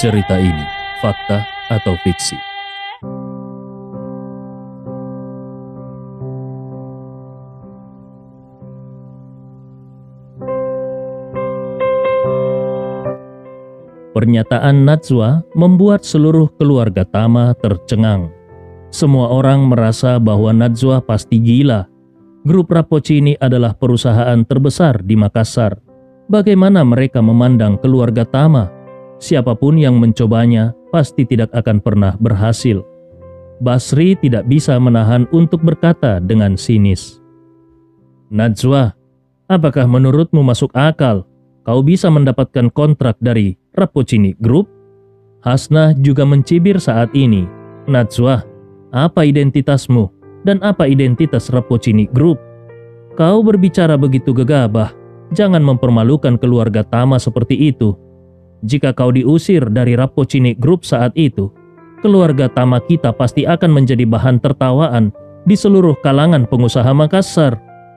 Cerita ini fakta atau fiksi? Pernyataan Najwa membuat seluruh keluarga Tama tercengang. Semua orang merasa bahwa Najwa pasti gila. Grup Rapocini adalah perusahaan terbesar di Makassar. Bagaimana mereka memandang keluarga Tama? Siapapun yang mencobanya pasti tidak akan pernah berhasil. Basri tidak bisa menahan untuk berkata dengan sinis. Najwa, apakah menurutmu masuk akal kau bisa mendapatkan kontrak dari Rapocini Group? Hasnah juga mencibir saat ini. Najwa, apa identitasmu dan apa identitas Rapocini Group? Kau berbicara begitu gegabah, jangan mempermalukan keluarga Tama seperti itu. Jika kau diusir dari Rapocini Group saat itu, keluarga Tama kita pasti akan menjadi bahan tertawaan di seluruh kalangan pengusaha Makassar.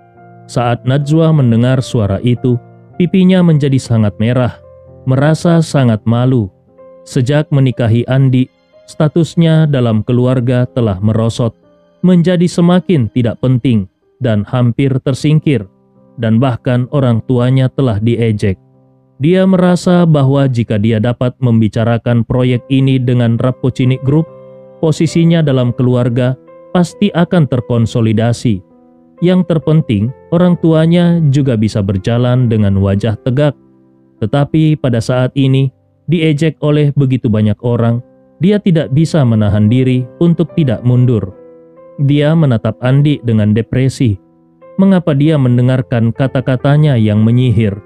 Saat Najwa mendengar suara itu, pipinya menjadi sangat merah, merasa sangat malu. Sejak menikahi Andi, statusnya dalam keluarga telah merosot, menjadi semakin tidak penting dan hampir tersingkir, dan bahkan orang tuanya telah diejek. Dia merasa bahwa jika dia dapat membicarakan proyek ini dengan Rapocini Group, posisinya dalam keluarga pasti akan terkonsolidasi. Yang terpenting, orang tuanya juga bisa berjalan dengan wajah tegak. Tetapi pada saat ini, diejek oleh begitu banyak orang, dia tidak bisa menahan diri untuk tidak mundur. Dia menatap Andi dengan depresi. Mengapa dia mendengarkan kata-katanya yang menyihir?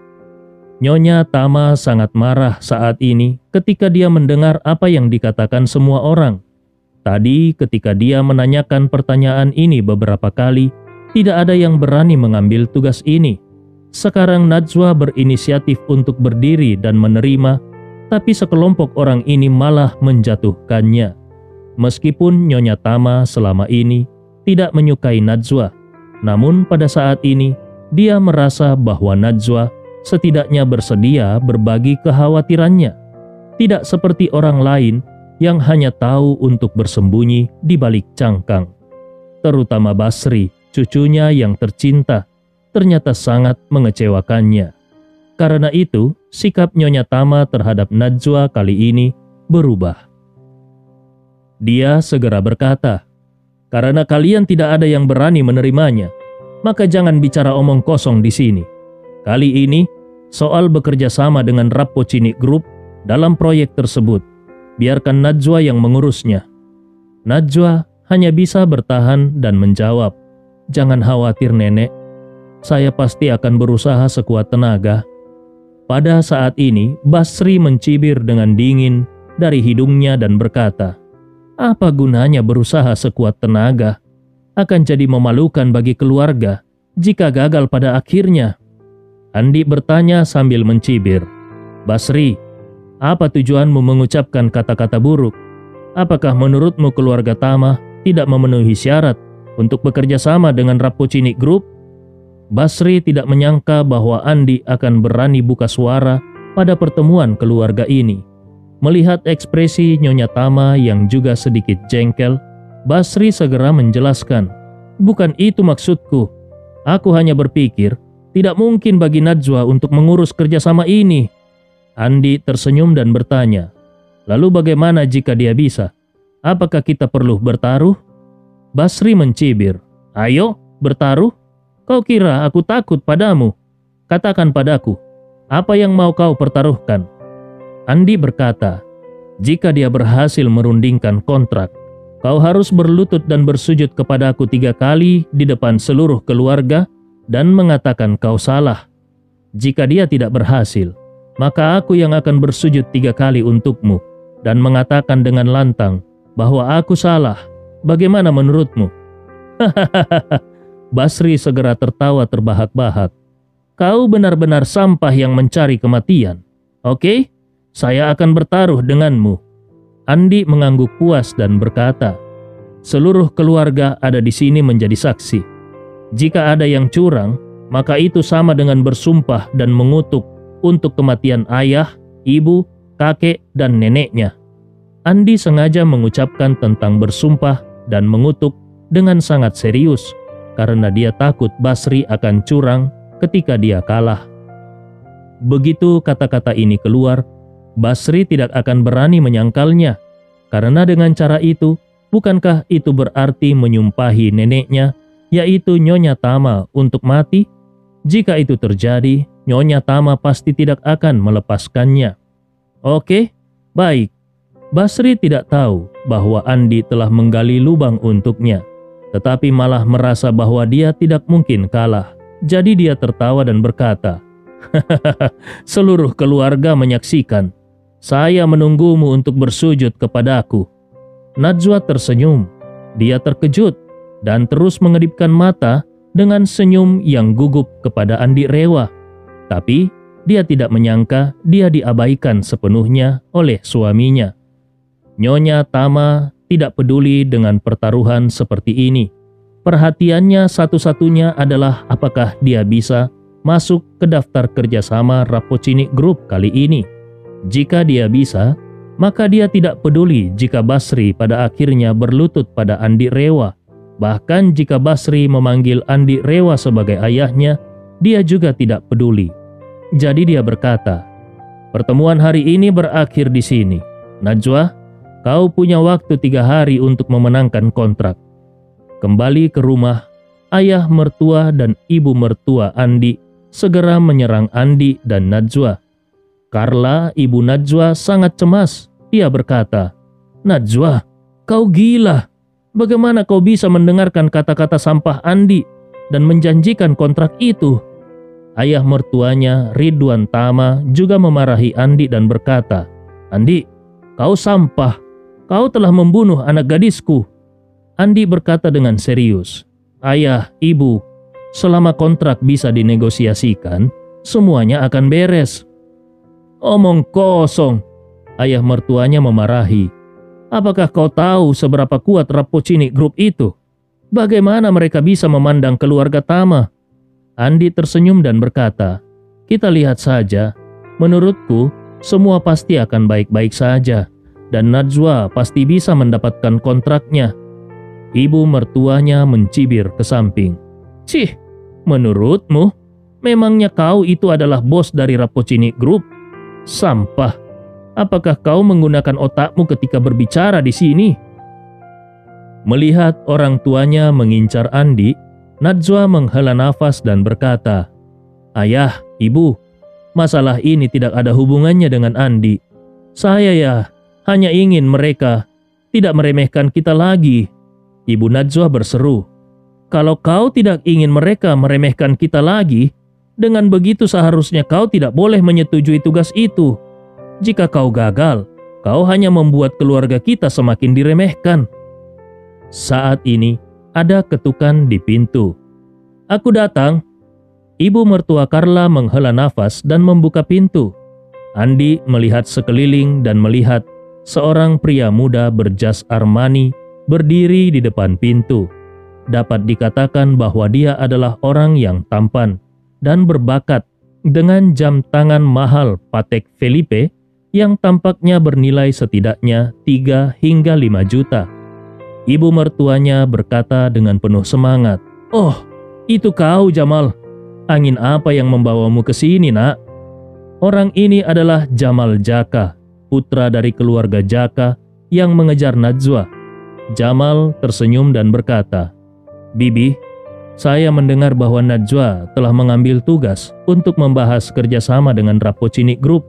Nyonya Tama sangat marah saat ini ketika dia mendengar apa yang dikatakan semua orang. Tadi ketika dia menanyakan pertanyaan ini beberapa kali, tidak ada yang berani mengambil tugas ini. Sekarang Najwa berinisiatif untuk berdiri dan menerima, tapi sekelompok orang ini malah menjatuhkannya. Meskipun Nyonya Tama selama ini tidak menyukai Najwa, namun pada saat ini dia merasa bahwa Najwa setidaknya bersedia berbagi kekhawatirannya. Tidak seperti orang lain yang hanya tahu untuk bersembunyi di balik cangkang. Terutama Basri, cucunya yang tercinta, ternyata sangat mengecewakannya. Karena itu, sikap Nyonya Tama terhadap Najwa kali ini berubah. Dia segera berkata, "Karena kalian tidak ada yang berani menerimanya, maka jangan bicara omong kosong di sini. Kali ini, soal bekerja sama dengan Rapocini Group dalam proyek tersebut, biarkan Najwa yang mengurusnya." Najwa hanya bisa bertahan dan menjawab, "Jangan khawatir nenek, saya pasti akan berusaha sekuat tenaga." Pada saat ini, Basri mencibir dengan dingin dari hidungnya dan berkata, "Apa gunanya berusaha sekuat tenaga? Akan jadi memalukan bagi keluarga jika gagal pada akhirnya." Andi bertanya sambil mencibir, "Basri, apa tujuanmu mengucapkan kata-kata buruk? Apakah menurutmu keluarga Tama tidak memenuhi syarat untuk bekerja sama dengan Rapocini Group?" Basri tidak menyangka bahwa Andi akan berani buka suara pada pertemuan keluarga ini. Melihat ekspresi Nyonya Tama yang juga sedikit jengkel, Basri segera menjelaskan, "Bukan itu maksudku. Aku hanya berpikir tidak mungkin bagi Najwa untuk mengurus kerjasama ini." Andi tersenyum dan bertanya, "Lalu bagaimana jika dia bisa? Apakah kita perlu bertaruh?" Basri mencibir, "Ayo, bertaruh? Kau kira aku takut padamu? Katakan padaku, apa yang mau kau pertaruhkan?" Andi berkata, "Jika dia berhasil merundingkan kontrak, kau harus berlutut dan bersujud kepadaku 3 kali di depan seluruh keluarga dan mengatakan kau salah. Jika dia tidak berhasil, maka aku yang akan bersujud 3 kali untukmu dan mengatakan dengan lantang bahwa aku salah. Bagaimana menurutmu?" Hahaha. Basri segera tertawa terbahak-bahak. "Kau benar-benar sampah yang mencari kematian. Oke, saya akan bertaruh denganmu." Andi mengangguk puas dan berkata, "Seluruh keluarga ada di sini menjadi saksi. Jika ada yang curang, maka itu sama dengan bersumpah dan mengutuk untuk kematian ayah, ibu, kakek dan neneknya. Andi sengaja mengucapkan tentang bersumpah dan mengutuk dengan sangat serius karena dia takut Basri akan curang ketika dia kalah. Begitu kata-kata ini keluar, Basri tidak akan berani menyangkalnya, karena dengan cara itu, bukankah itu berarti menyumpahi neneknya, yaitu Nyonya Tama, untuk mati? Jika itu terjadi, Nyonya Tama pasti tidak akan melepaskannya. Oke, baik. Basri tidak tahu bahwa Andi telah menggali lubang untuknya, tetapi malah merasa bahwa dia tidak mungkin kalah. Jadi dia tertawa dan berkata, "Hahaha, seluruh keluarga menyaksikan. Saya menunggumu untuk bersujud kepadaku." Najwa tersenyum. Dia terkejut dan terus mengedipkan mata dengan senyum yang gugup kepada Andi Rewa. Tapi dia tidak menyangka dia diabaikan sepenuhnya oleh suaminya. Nyonya Tama tidak peduli dengan pertaruhan seperti ini. Perhatiannya satu-satunya adalah apakah dia bisa masuk ke daftar kerjasama Rapocini Group kali ini. Jika dia bisa, maka dia tidak peduli jika Basri pada akhirnya berlutut pada Andi Rewa. Bahkan jika Basri memanggil Andi Rewa sebagai ayahnya, dia juga tidak peduli. Jadi dia berkata, "Pertemuan hari ini berakhir di sini. Najwa, kau punya waktu 3 hari untuk memenangkan kontrak." Kembali ke rumah, ayah mertua dan ibu mertua Andi segera menyerang Andi dan Najwa. Karla, ibu Najwa, sangat cemas. Dia berkata, "Najwa, kau gila. Bagaimana kau bisa mendengarkan kata-kata sampah Andi dan menjanjikan kontrak itu?" Ayah mertuanya, Ridwan Tama, juga memarahi Andi dan berkata, "Andi, kau sampah. Kau telah membunuh anak gadisku." Andi berkata dengan serius, "Ayah, ibu, selama kontrak bisa dinegosiasikan, semuanya akan beres." "Omong kosong," ayah mertuanya memarahi. "Apakah kau tahu seberapa kuat Rapocini Group itu? Bagaimana mereka bisa memandang keluarga Tama?" Andi tersenyum dan berkata, "Kita lihat saja. Menurutku, semua pasti akan baik-baik saja, dan Najwa pasti bisa mendapatkan kontraknya." Ibu mertuanya mencibir ke samping. "Cih, menurutmu? Memangnya kau itu adalah bos dari Rapocini Group? Sampah. Apakah kau menggunakan otakmu ketika berbicara di sini?" Melihat orang tuanya mengincar Andi, Najwa menghela nafas dan berkata, "Ayah, ibu, masalah ini tidak ada hubungannya dengan Andi. Saya hanya ingin mereka tidak meremehkan kita lagi." Ibu Najwa berseru, "Kalau kau tidak ingin mereka meremehkan kita lagi, dengan begitu seharusnya kau tidak boleh menyetujui tugas itu. Jika kau gagal, kau hanya membuat keluarga kita semakin diremehkan." Saat ini ada ketukan di pintu. "Aku datang." Ibu mertua Karla menghela nafas dan membuka pintu. Andi melihat sekeliling dan melihat seorang pria muda berjas Armani berdiri di depan pintu. Dapat dikatakan bahwa dia adalah orang yang tampan dan berbakat dengan jam tangan mahal Patek Philippe yang tampaknya bernilai setidaknya 3 hingga 5 juta. Ibu mertuanya berkata dengan penuh semangat, "Oh, itu kau, Jamal. Angin apa yang membawamu ke sini, nak?" Orang ini adalah Jamal Jaka, putra dari keluarga Jaka yang mengejar Najwa. Jamal tersenyum dan berkata, "Bibi, saya mendengar bahwa Najwa telah mengambil tugas untuk membahas kerjasama dengan Rapocini Group.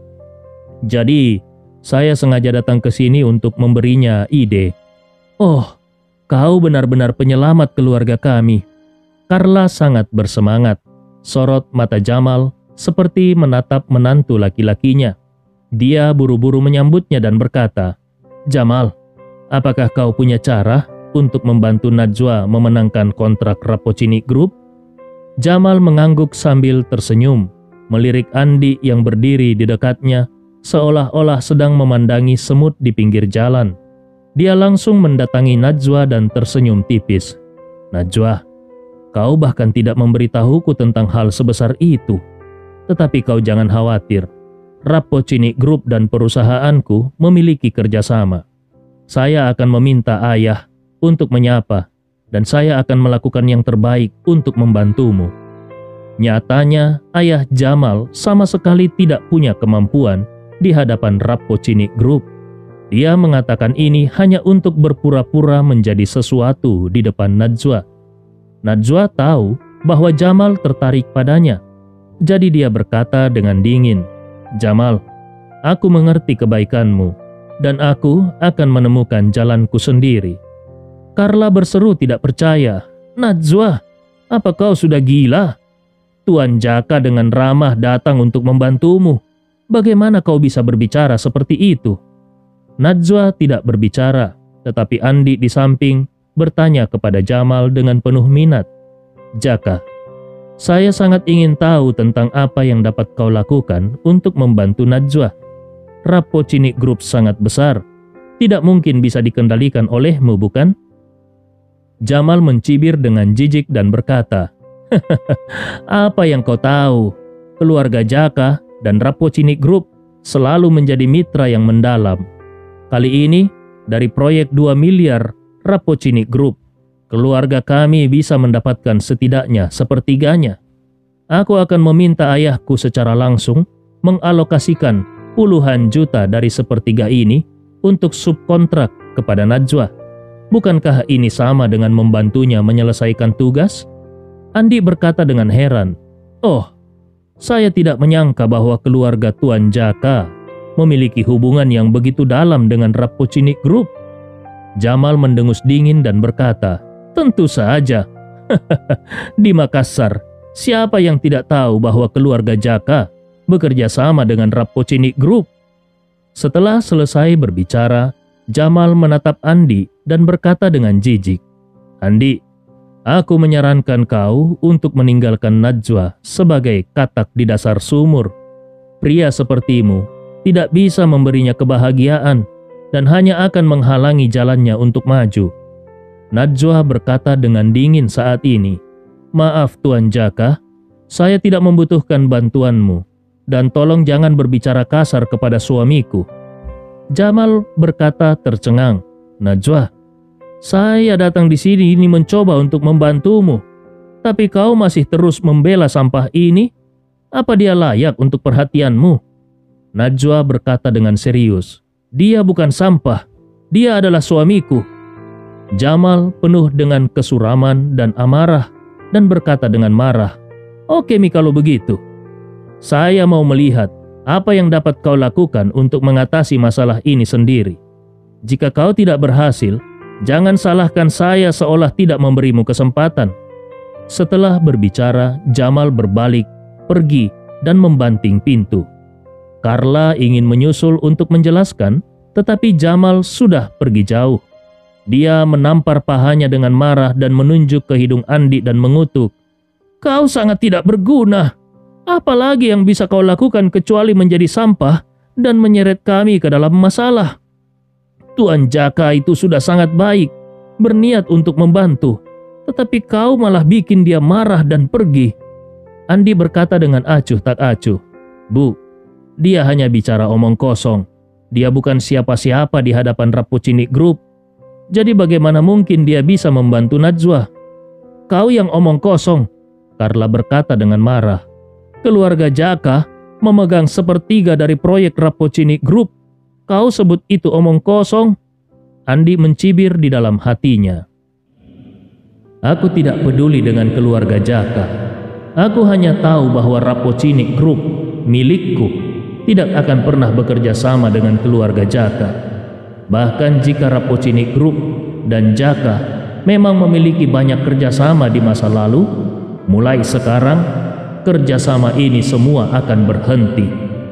Jadi, saya sengaja datang ke sini untuk memberinya ide." "Oh, kau benar-benar penyelamat keluarga kami." Karla sangat bersemangat. Sorot mata Jamal seperti menatap menantu laki-lakinya. Dia buru-buru menyambutnya dan berkata, "Jamal, apakah kau punya cara untuk membantu Najwa memenangkan kontrak Rapocini Group?" Jamal mengangguk sambil tersenyum, melirik Andi yang berdiri di dekatnya, seolah-olah sedang memandangi semut di pinggir jalan. Dia langsung mendatangi Najwa dan tersenyum tipis. "Najwa, kau bahkan tidak memberitahuku tentang hal sebesar itu. Tetapi kau jangan khawatir. Rapocini Group dan perusahaanku memiliki kerjasama. Saya akan meminta ayah untuk menyapa dan saya akan melakukan yang terbaik untuk membantumu. Nyatanya, ayah Jamal sama sekali tidak punya kemampuan di hadapan Rapocini Group. Dia mengatakan ini hanya untuk berpura-pura menjadi sesuatu di depan Najwa. Najwa tahu bahwa Jamal tertarik padanya. Jadi dia berkata dengan dingin, "Jamal, aku mengerti kebaikanmu dan aku akan menemukan jalanku sendiri." Carla berseru tidak percaya. "Najwa, apa kau sudah gila? Tuan Jaka dengan ramah datang untuk membantumu. Bagaimana kau bisa berbicara seperti itu?" Najwa tidak berbicara, tetapi Andi di samping bertanya kepada Jamal dengan penuh minat. "Jaka, saya sangat ingin tahu tentang apa yang dapat kau lakukan untuk membantu Najwa. Rapocini Group sangat besar, tidak mungkin bisa dikendalikan olehmu, bukan?" Jamal mencibir dengan jijik dan berkata, "Apa yang kau tahu? Keluarga Jaka dan Rapocini Group selalu menjadi mitra yang mendalam. Kali ini, dari proyek 2 miliar Rapocini Group, keluarga kami bisa mendapatkan setidaknya sepertiganya. Aku akan meminta ayahku secara langsung mengalokasikan puluhan juta dari sepertiga ini untuk subkontrak kepada Najwa. Bukankah ini sama dengan membantunya menyelesaikan tugas?" Andi berkata dengan heran, "Oh, saya tidak menyangka bahwa keluarga Tuan Jaka memiliki hubungan yang begitu dalam dengan Rapocini Group." Jamal mendengus dingin dan berkata, "Tentu saja. Di Makassar, siapa yang tidak tahu bahwa keluarga Jaka bekerja sama dengan Rapocini Group?" Setelah selesai berbicara, Jamal menatap Andi dan berkata dengan jijik, "Andi, aku menyarankan kau untuk meninggalkan Najwa sebagai katak di dasar sumur. Pria sepertimu tidak bisa memberinya kebahagiaan dan hanya akan menghalangi jalannya untuk maju." Najwa berkata dengan dingin saat ini, "Maaf Tuan Jaka, saya tidak membutuhkan bantuanmu dan tolong jangan berbicara kasar kepada suamiku." Jamal berkata tercengang, "Najwa, saya datang di sini ini mencoba untuk membantumu, tapi kau masih terus membela sampah ini. Apa dia layak untuk perhatianmu?" Najwa berkata dengan serius, "Dia bukan sampah, dia adalah suamiku." Jamal penuh dengan kesuraman dan amarah dan berkata dengan marah, "Oke Mi, kalau begitu, saya mau melihat apa yang dapat kau lakukan untuk mengatasi masalah ini sendiri. Jika kau tidak berhasil, jangan salahkan saya seolah tidak memberimu kesempatan." Setelah berbicara, Jamal berbalik, pergi, dan membanting pintu. Carla ingin menyusul untuk menjelaskan, tetapi Jamal sudah pergi jauh. Dia menampar pahanya dengan marah dan menunjuk ke hidung Andi dan mengutuk, "Kau sangat tidak berguna. Apalagi yang bisa kau lakukan kecuali menjadi sampah dan menyeret kami ke dalam masalah. Tuan Jaka itu sudah sangat baik, berniat untuk membantu, tetapi kau malah bikin dia marah dan pergi." Andi berkata dengan acuh tak acuh, "Bu, dia hanya bicara omong kosong. Dia bukan siapa-siapa di hadapan Rapocini Group. Jadi bagaimana mungkin dia bisa membantu Najwa?" "Kau yang omong kosong," Carla berkata dengan marah. "Keluarga Jaka memegang sepertiga dari proyek Rapocini Group. Kau sebut itu omong kosong?" Andi mencibir di dalam hatinya. "Aku tidak peduli dengan keluarga Jaka. Aku hanya tahu bahwa Rapocini Group, milikku, tidak akan pernah bekerja sama dengan keluarga Jaka. Bahkan jika Rapocini Group dan Jaka memang memiliki banyak kerjasama di masa lalu, mulai sekarang kerjasama ini semua akan berhenti."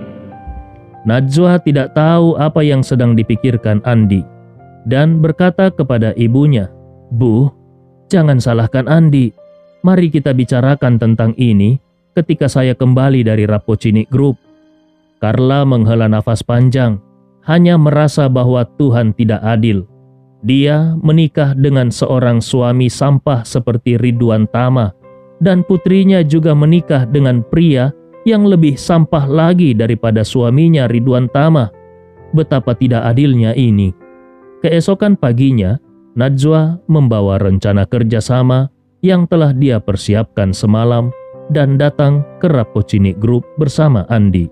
Najwa tidak tahu apa yang sedang dipikirkan Andi dan berkata kepada ibunya, "Bu, jangan salahkan Andi. Mari kita bicarakan tentang ini ketika saya kembali dari Rapocini Group." Carla menghela nafas panjang, hanya merasa bahwa Tuhan tidak adil. Dia menikah dengan seorang suami sampah seperti Ridwan Tama, dan putrinya juga menikah dengan pria yang lebih sampah lagi daripada suaminya Ridwan Tama. Betapa tidak adilnya ini. Keesokan paginya, Najwa membawa rencana kerjasama yang telah dia persiapkan semalam dan datang ke Rapocini Group bersama Andi.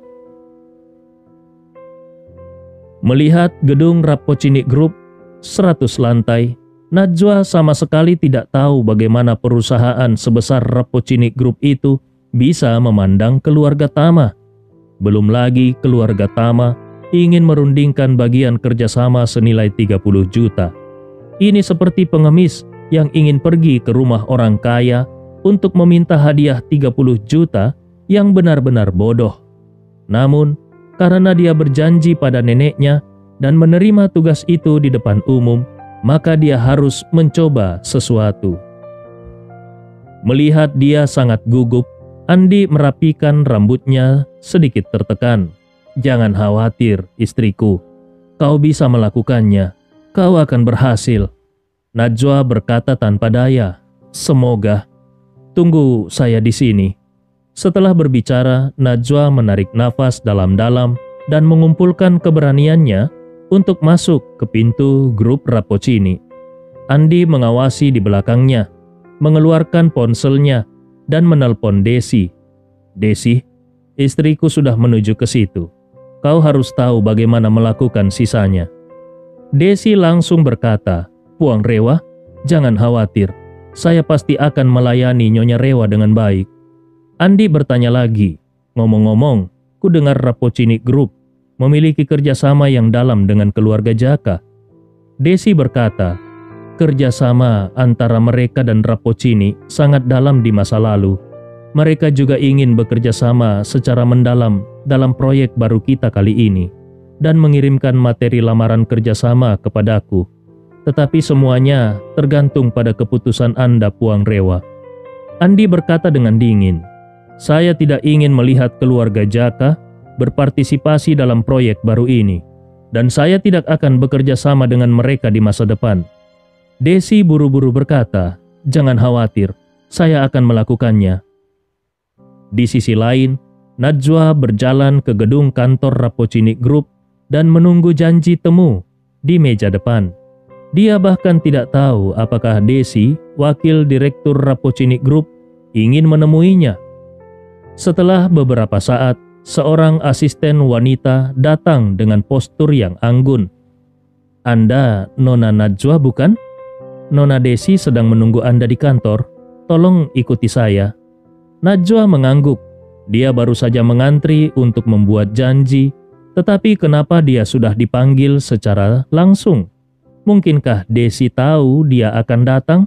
Melihat gedung Rapocini Group 100 lantai, Najwa sama sekali tidak tahu bagaimana perusahaan sebesar Rapocini Group itu bisa memandang keluarga Tama. Belum lagi keluarga Tama ingin merundingkan bagian kerjasama senilai 30 juta. Ini seperti pengemis yang ingin pergi ke rumah orang kaya untuk meminta hadiah 30 juta yang benar-benar bodoh. Namun, karena dia berjanji pada neneknya dan menerima tugas itu di depan umum, maka dia harus mencoba sesuatu. Melihat dia sangat gugup, Andi merapikan rambutnya sedikit tertekan. "Jangan khawatir, istriku. Kau bisa melakukannya. Kau akan berhasil." Najwa berkata tanpa daya, "Semoga. Tunggu saya di sini." Setelah berbicara, Najwa menarik nafas dalam-dalam dan mengumpulkan keberaniannya untuk masuk ke pintu grup Rapocini. Andi mengawasi di belakangnya, mengeluarkan ponselnya dan menelpon Desi. "Desi, istriku sudah menuju ke situ. Kau harus tahu bagaimana melakukan sisanya." Desi langsung berkata, "Puang Rewa, jangan khawatir. Saya pasti akan melayani Nyonya Rewa dengan baik." Andi bertanya lagi, "Ngomong-ngomong, ku dengar Rapocini Group memiliki kerjasama yang dalam dengan keluarga Jaka." Desi berkata, "Kerjasama antara mereka dan Rapocini sangat dalam di masa lalu. Mereka juga ingin bekerja sama secara mendalam dalam proyek baru kita kali ini dan mengirimkan materi lamaran kerjasama kepadaku. Tetapi semuanya tergantung pada keputusan Anda, Puang Rewa." Andi berkata dengan dingin, "Saya tidak ingin melihat keluarga Jaka berpartisipasi dalam proyek baru ini, dan saya tidak akan bekerja sama dengan mereka di masa depan." Desi buru-buru berkata, "Jangan khawatir, saya akan melakukannya." Di sisi lain, Najwa berjalan ke gedung kantor Rapocini Group dan menunggu janji temu di meja depan. Dia bahkan tidak tahu apakah Desi, wakil direktur Rapocini Group, ingin menemuinya. Setelah beberapa saat, seorang asisten wanita datang dengan postur yang anggun. "Anda Nona Najwa bukan? Nona Desi sedang menunggu Anda di kantor. Tolong ikuti saya." Najwa mengangguk. Dia baru saja mengantri untuk membuat janji, tetapi kenapa dia sudah dipanggil secara langsung? Mungkinkah Desi tahu dia akan datang?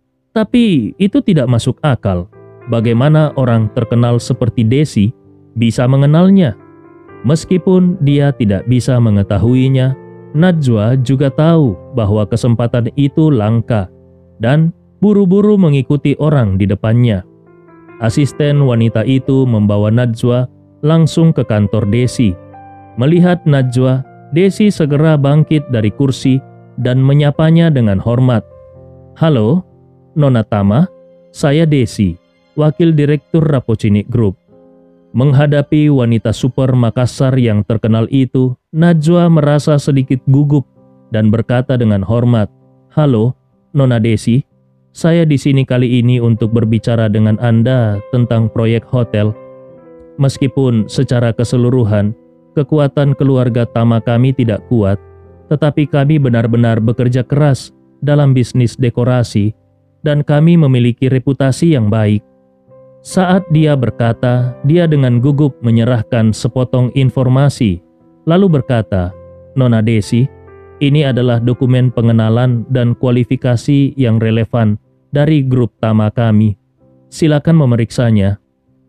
Tapi itu tidak masuk akal. Bagaimana orang terkenal seperti Desi bisa mengenalnya? Meskipun dia tidak bisa mengetahuinya, Najwa juga tahu bahwa kesempatan itu langka dan buru-buru mengikuti orang di depannya. Asisten wanita itu membawa Najwa langsung ke kantor Desi. Melihat Najwa, Desi segera bangkit dari kursi dan menyapanya dengan hormat. "Halo, Nona Tama, saya Desi, wakil direktur Rapocini Group." Menghadapi wanita super Makassar yang terkenal itu, Najwa merasa sedikit gugup dan berkata dengan hormat, "Halo, Nona Desi. Saya di sini kali ini untuk berbicara dengan Anda tentang proyek hotel. Meskipun secara keseluruhan, kekuatan keluarga Tama kami tidak kuat, tetapi kami benar-benar bekerja keras dalam bisnis dekorasi dan kami memiliki reputasi yang baik." Saat dia berkata, dia dengan gugup menyerahkan sepotong informasi, lalu berkata, "Nona Desi, ini adalah dokumen pengenalan dan kualifikasi yang relevan dari grup Tama kami. Silakan memeriksanya."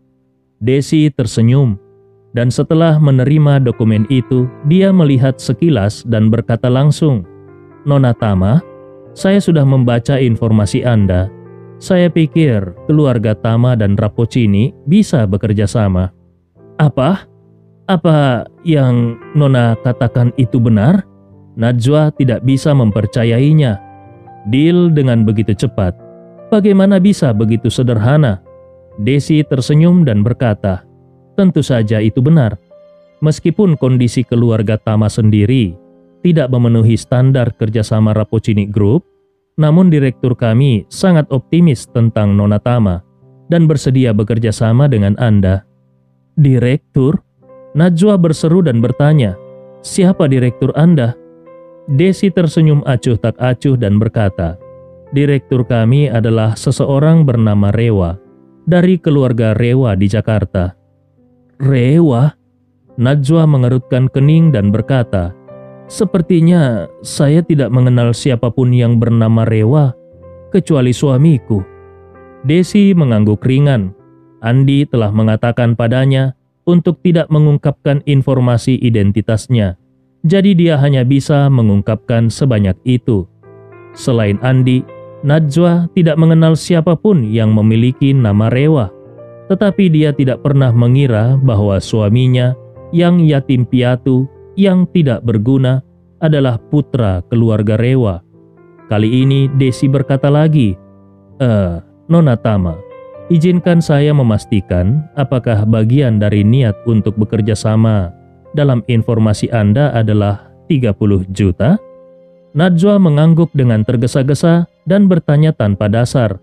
Desi tersenyum, dan setelah menerima dokumen itu, dia melihat sekilas dan berkata langsung, "Nona Tama, saya sudah membaca informasi Anda. Saya pikir keluarga Tama dan Rapocini bisa bekerja sama." "Apa? Apa yang Nona katakan itu benar?" Najwa tidak bisa mempercayainya. Deal dengan begitu cepat. Bagaimana bisa begitu sederhana? Desi tersenyum dan berkata, Tentu saja itu benar. Meskipun kondisi keluarga Tama sendiri tidak memenuhi standar kerjasama Rapocini Group, namun direktur kami sangat optimis tentang Nona Tama dan bersedia bekerja sama dengan Anda. Direktur? Najwa berseru dan bertanya, siapa direktur Anda? Desi tersenyum acuh tak acuh dan berkata, direktur kami adalah seseorang bernama Rewa, dari keluarga Rewa di Jakarta. Rewa? Najwa mengerutkan kening dan berkata, sepertinya saya tidak mengenal siapapun yang bernama Rewa, kecuali suamiku. Desi mengangguk ringan. Andi telah mengatakan padanya untuk tidak mengungkapkan informasi identitasnya. Jadi dia hanya bisa mengungkapkan sebanyak itu. Selain Andi, Najwa tidak mengenal siapapun yang memiliki nama Rewa. Tetapi dia tidak pernah mengira bahwa suaminya yang yatim piatu, yang tidak berguna, adalah putra keluarga Rewa. Kali ini Desi berkata lagi, Nona Tama, izinkan saya memastikan apakah bagian dari niat untuk bekerja sama dalam informasi Anda adalah 30 juta? Najwa mengangguk dengan tergesa-gesa dan bertanya tanpa dasar,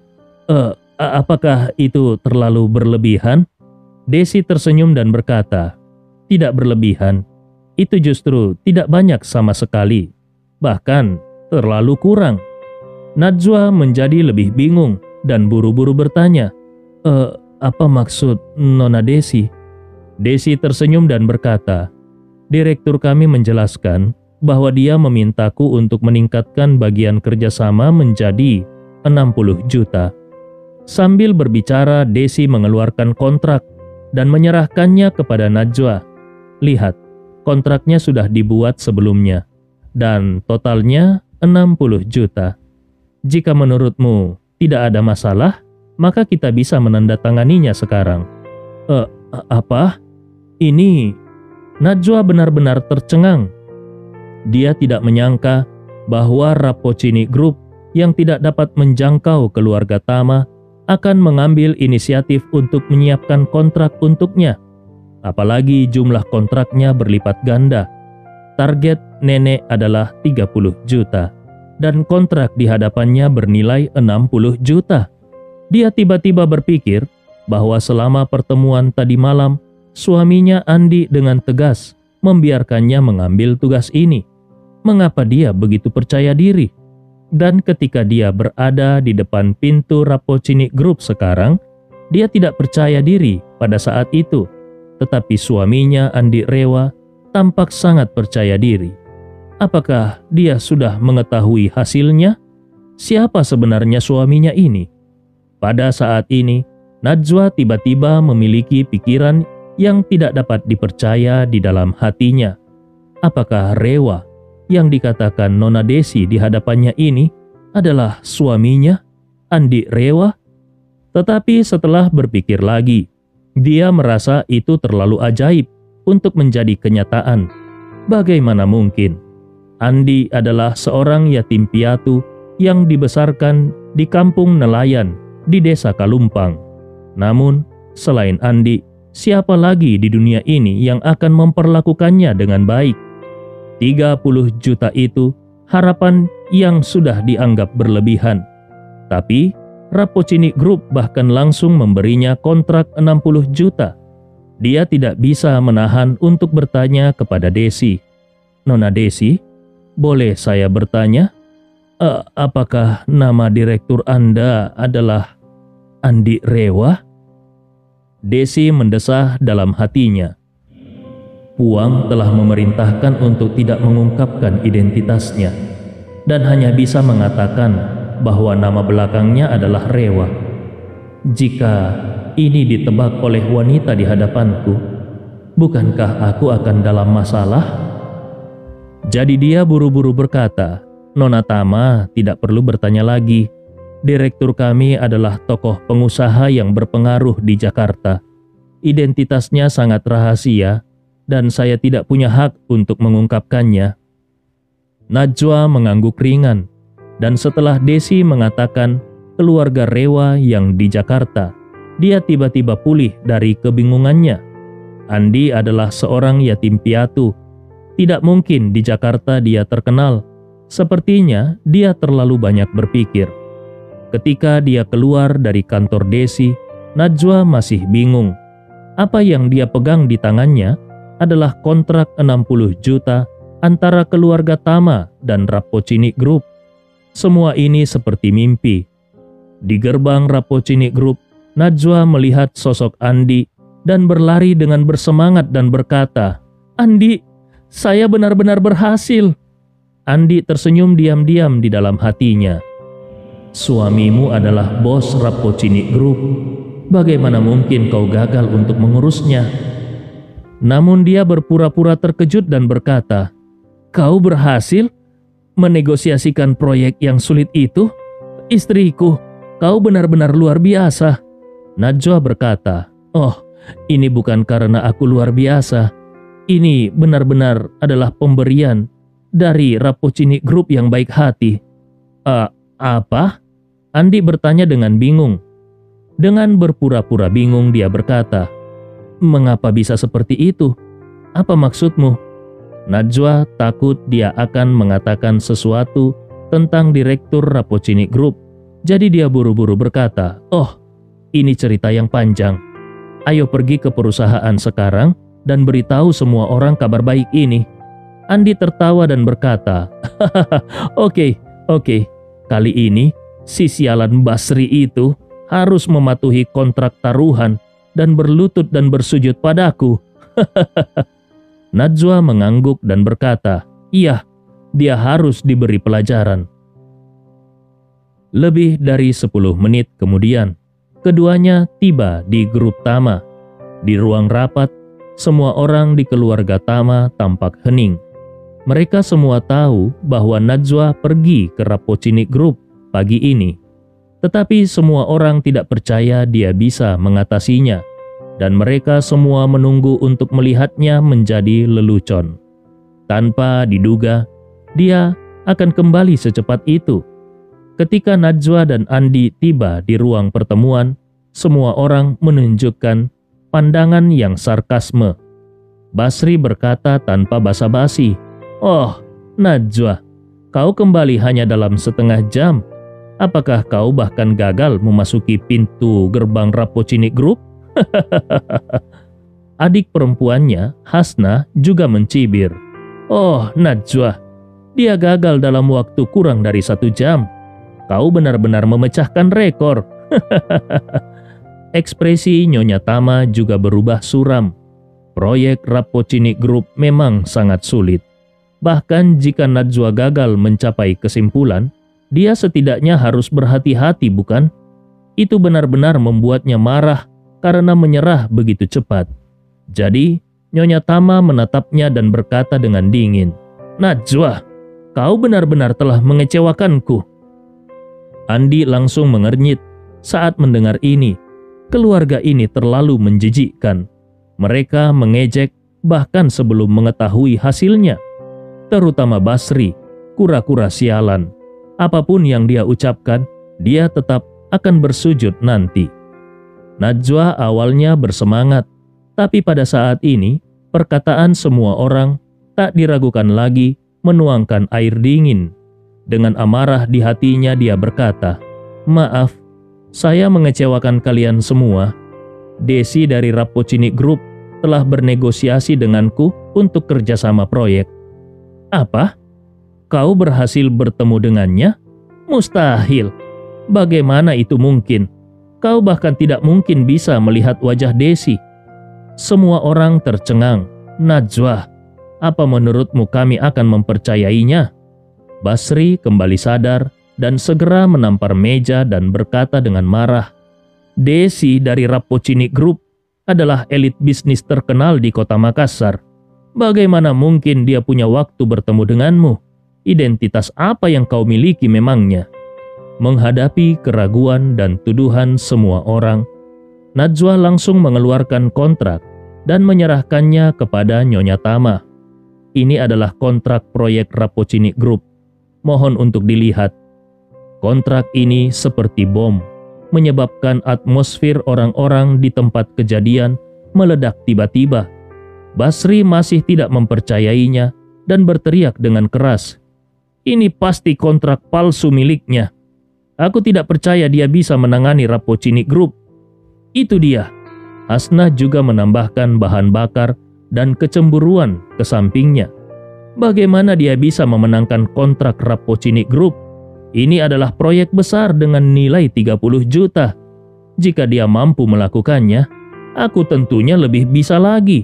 apakah itu terlalu berlebihan? Desi tersenyum dan berkata, tidak berlebihan. Itu justru tidak banyak sama sekali. Bahkan terlalu kurang. Najwa menjadi lebih bingung dan buru-buru bertanya, apa maksud Nona Desi? Desi tersenyum dan berkata, direktur kami menjelaskan bahwa dia memintaku untuk meningkatkan bagian kerjasama menjadi 60 juta. Sambil berbicara, Desi mengeluarkan kontrak dan menyerahkannya kepada Najwa. Lihat, kontraknya sudah dibuat sebelumnya, dan totalnya 60 juta. Jika menurutmu tidak ada masalah, maka kita bisa menandatanganinya sekarang. Apa? Ini... Najwa benar-benar tercengang. Dia tidak menyangka bahwa Rapocini Group yang tidak dapat menjangkau keluarga Tama akan mengambil inisiatif untuk menyiapkan kontrak untuknya. Apalagi jumlah kontraknya berlipat ganda. Target nenek adalah 30 juta dan kontrak di hadapannya bernilai 60 juta. Dia tiba-tiba berpikir bahwa selama pertemuan tadi malam, suaminya Andi dengan tegas membiarkannya mengambil tugas ini. Mengapa dia begitu percaya diri? Dan ketika dia berada di depan pintu Rapocini Group sekarang, dia tidak percaya diri pada saat itu. Tetapi suaminya Andi Rewa tampak sangat percaya diri. Apakah dia sudah mengetahui hasilnya? Siapa sebenarnya suaminya ini? Pada saat ini, Najwa tiba-tiba memiliki pikiran yang tidak dapat dipercaya di dalam hatinya. Apakah Rewa yang dikatakan Nona Desi di hadapannya ini adalah suaminya, Andi Rewa? Tetapi setelah berpikir lagi, dia merasa itu terlalu ajaib untuk menjadi kenyataan. Bagaimana mungkin? Andi adalah seorang yatim piatu yang dibesarkan di kampung nelayan di desa Kalumpang. Namun, selain Andi, siapa lagi di dunia ini yang akan memperlakukannya dengan baik? 30 juta itu harapan yang sudah dianggap berlebihan. Tapi, Rapocini Group bahkan langsung memberinya kontrak 60 juta. Dia tidak bisa menahan untuk bertanya kepada Desi. Nona Desi, boleh saya bertanya? Apakah nama direktur Anda adalah Andi Rewa? Desi mendesah dalam hatinya. Puang telah memerintahkan untuk tidak mengungkapkan identitasnya dan hanya bisa mengatakan bahwa nama belakangnya adalah Rewa. Jika ini ditebak oleh wanita di hadapanku, bukankah aku akan dalam masalah? Jadi dia buru-buru berkata, Nona Tama tidak perlu bertanya lagi. Direktur kami adalah tokoh pengusaha yang berpengaruh di Jakarta. Identitasnya sangat rahasia dan saya tidak punya hak untuk mengungkapkannya. Najwa mengangguk ringan, dan setelah Desi mengatakan keluarga Rewa yang di Jakarta, dia tiba-tiba pulih dari kebingungannya. Andi adalah seorang yatim piatu. Tidak mungkin di Jakarta dia terkenal. Sepertinya dia terlalu banyak berpikir. Ketika dia keluar dari kantor Desi, Najwa masih bingung. Apa yang dia pegang di tangannya adalah kontrak 60 juta antara keluarga Tama dan Rapocini Group. Semua ini seperti mimpi. Di gerbang Rapocini Group, Najwa melihat sosok Andi dan berlari dengan bersemangat dan berkata, "Andi, saya benar-benar berhasil." Andi tersenyum diam-diam di dalam hatinya. "Suamimu adalah bos Rapocini Group. Bagaimana mungkin kau gagal untuk mengurusnya?" Namun dia berpura-pura terkejut dan berkata, "Kau berhasil menegosiasikan proyek yang sulit itu? Istriku, kau benar-benar luar biasa." Najwa berkata, "Oh, ini bukan karena aku luar biasa. Ini benar-benar adalah pemberian dari Rapocini Group yang baik hati." Apa? Andi bertanya dengan bingung. Dengan berpura-pura bingung dia berkata, "Mengapa bisa seperti itu? Apa maksudmu?" Najwa takut dia akan mengatakan sesuatu tentang direktur Rapocini Group. Jadi dia buru-buru berkata, "Oh, ini cerita yang panjang. Ayo pergi ke perusahaan sekarang dan beritahu semua orang kabar baik ini." Andi tertawa dan berkata, Oke. Kali ini si sialan Basri itu harus mematuhi kontrak taruhan dan berlutut dan bersujud padaku." Najwa mengangguk dan berkata, "Iya, dia harus diberi pelajaran." Lebih dari 10 menit kemudian, keduanya tiba di grup Tama. Di ruang rapat, semua orang di keluarga Tama tampak hening. Mereka semua tahu bahwa Najwa pergi ke Rapocini Group pagi ini. Tetapi semua orang tidak percaya dia bisa mengatasinya. Dan mereka semua menunggu untuk melihatnya menjadi lelucon. Tanpa diduga, dia akan kembali secepat itu. Ketika Najwa dan Andi tiba di ruang pertemuan, semua orang menunjukkan pandangan yang sarkasme. Basri berkata tanpa basa-basi, "Oh, Najwa, kau kembali hanya dalam setengah jam. Apakah kau bahkan gagal memasuki pintu gerbang Rapocini Group?" Adik perempuannya, Hasna, juga mencibir. "Oh, Najwa, dia gagal dalam waktu kurang dari 1 jam. Kau benar-benar memecahkan rekor." Ekspresi Nyonya Tama juga berubah suram. Proyek Rapocini Group memang sangat sulit. Bahkan jika Najwa gagal mencapai kesimpulan, dia setidaknya harus berhati-hati, bukan? Itu benar-benar membuatnya marah karena menyerah begitu cepat. Jadi, Nyonya Tama menatapnya dan berkata dengan dingin, "Najwa, kau benar-benar telah mengecewakanku." Andi langsung mengernyit saat mendengar ini. Keluarga ini terlalu menjijikkan. Mereka mengejek bahkan sebelum mengetahui hasilnya. Terutama Basri, kura-kura sialan. Apapun yang dia ucapkan, dia tetap akan bersujud nanti. Najwa awalnya bersemangat, tapi pada saat ini, perkataan semua orang tak diragukan lagi menuangkan air dingin. Dengan amarah di hatinya dia berkata, "Maaf, saya mengecewakan kalian semua. Desi dari Rapocini Group telah bernegosiasi denganku untuk kerjasama proyek." "Apa? Kau berhasil bertemu dengannya? Mustahil. Bagaimana itu mungkin? Kau bahkan tidak mungkin bisa melihat wajah Desi." Semua orang tercengang. "Najwa, apa menurutmu kami akan mempercayainya?" Basri kembali sadar dan segera menampar meja dan berkata dengan marah, "Desi dari Rapocini Group adalah elit bisnis terkenal di kota Makassar. Bagaimana mungkin dia punya waktu bertemu denganmu? Identitas apa yang kau miliki memangnya?" Menghadapi keraguan dan tuduhan semua orang, Najwa langsung mengeluarkan kontrak dan menyerahkannya kepada Nyonya Tama. "Ini adalah kontrak proyek Rapocini Group. Mohon untuk dilihat." Kontrak ini seperti bom, menyebabkan atmosfer orang-orang di tempat kejadian meledak tiba-tiba Basri masih tidak mempercayainya dan berteriak dengan keras, "Ini pasti kontrak palsu miliknya. Aku tidak percaya dia bisa menangani Rapocini Group." Itu dia. Hasnah juga menambahkan bahan bakar dan kecemburuan ke sampingnya. Bagaimana dia bisa memenangkan kontrak Rapocini Group? Ini adalah proyek besar dengan nilai 30 juta. Jika dia mampu melakukannya, aku tentunya lebih bisa lagi.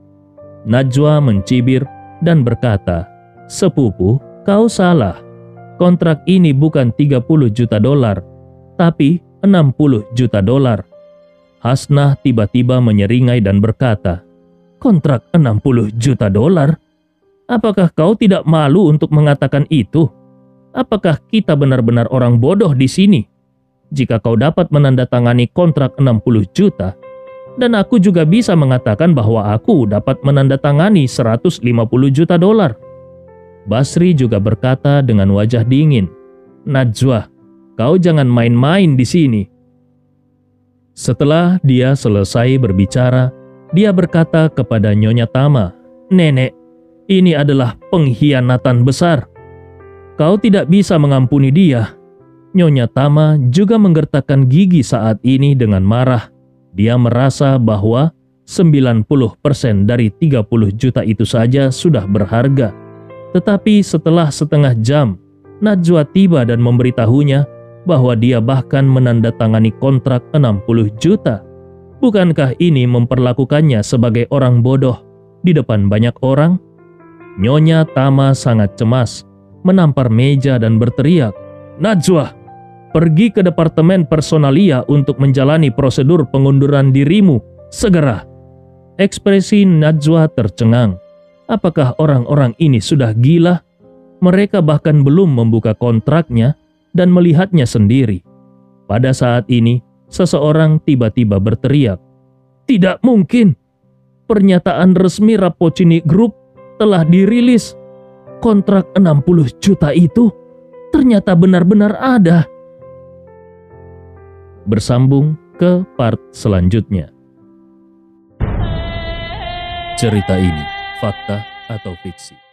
Najwa mencibir dan berkata, "Sepupu, kau salah. Kontrak ini bukan 30 juta dolar, tapi 60 juta dolar. Hasnah tiba-tiba menyeringai dan berkata, "Kontrak 60 juta dolar? Apakah kau tidak malu untuk mengatakan itu? Apakah kita benar-benar orang bodoh di sini? Jika kau dapat menandatangani kontrak 60 juta, dan aku juga bisa mengatakan bahwa aku dapat menandatangani 150 juta dolar." Basri juga berkata dengan wajah dingin, "Najwa, kau jangan main-main di sini." Setelah dia selesai berbicara, dia berkata kepada Nyonya Tama, "Nenek, ini adalah pengkhianatan besar. Kau tidak bisa mengampuni dia." Nyonya Tama juga menggertakkan gigi saat ini dengan marah. Dia merasa bahwa 90% dari 30 juta itu saja sudah berharga. Tetapi setelah setengah jam, Najwa tiba dan memberitahunya bahwa dia bahkan menandatangani kontrak 60 juta. Bukankah ini memperlakukannya sebagai orang bodoh di depan banyak orang? Nyonya Tama sangat cemas, menampar meja dan berteriak, "Najwa, pergi ke departemen personalia untuk menjalani prosedur pengunduran dirimu, segera." Ekspresi Najwa tercengang. Apakah orang-orang ini sudah gila? Mereka bahkan belum membuka kontraknya dan melihatnya sendiri. Pada saat ini, seseorang tiba-tiba berteriak, "Tidak mungkin! Pernyataan resmi Rapocini Group telah dirilis. Kontrak 60 juta itu ternyata benar-benar ada." Bersambung ke part selanjutnya. Cerita ini fakta atau fiksi?